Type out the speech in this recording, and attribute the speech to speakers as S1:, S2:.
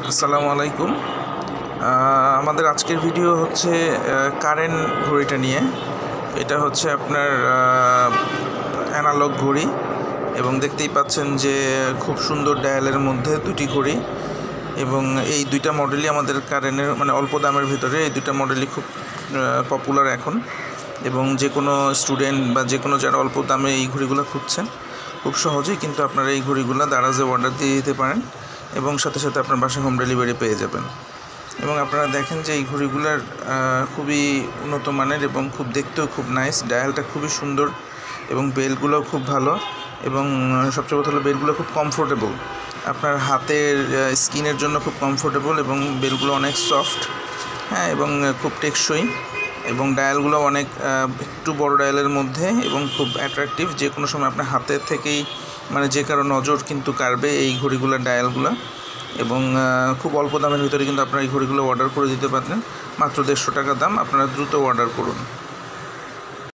S1: আসসালামু আলাইকুম। আমাদের আজকের ভিডিও হচ্ছে কারেন্ট ঘড়িটা নিয়ে। এটা হচ্ছে আপনার অ্যানালগ ঘড়ি এবং দেখতেই পাচ্ছেন যে খুব সুন্দর ডায়ালের মধ্যে দুটি ঘড়ি, এবং এই দুইটা মডেলই আমাদের কারেন্টের মানে অল্প দামের ভিতরে এই দুইটা মডেলই খুব পপুলার এখন, এবং যে কোনো স্টুডেন্ট বা যে কোনো যারা অল্প দামে এই ঘড়িগুলো খুঁজছেন খুব সহজেই কিন্তু আপনারা এই ঘড়িগুলো দারাজে অর্ডার দিয়ে দিতে পারেন এবং সাথে সাথে আপনার বাসায় হোম ডেলিভারি পেয়ে যাবেন। এবং আপনারা দেখেন যে এই ঘড়িগুলোর খুবই উন্নত মানের এবং খুব দেখতেও খুব নাইস, ডায়ালটা খুবই সুন্দর এবং বেলগুলোও খুব ভালো, এবং সবচেয়ে কথা হলো বেলগুলো খুব কমফোর্টেবল, আপনার হাতের স্কিনের জন্য খুব কমফোর্টেবল, এবং বেলগুলো অনেক সফট, হ্যাঁ, এবং খুব টেকসই, এবং ডায়ালগুলো অনেক একটু বড় ডায়ালের মধ্যে এবং খুব অ্যাট্রাকটিভ। যে কোনো সময় আপনার হাতের থেকেই মানে যে কারো নজর কিন্তু কাড়বে এই ঘড়িগুলোর ডায়ালগুলো, এবং খুব অল্প দামের ভিতরে কিন্তু আপনারা এই ঘড়িগুলো অর্ডার করে দিতে পারেন। মাত্র 150 টাকা দাম, আপনারা দ্রুত অর্ডার করুন।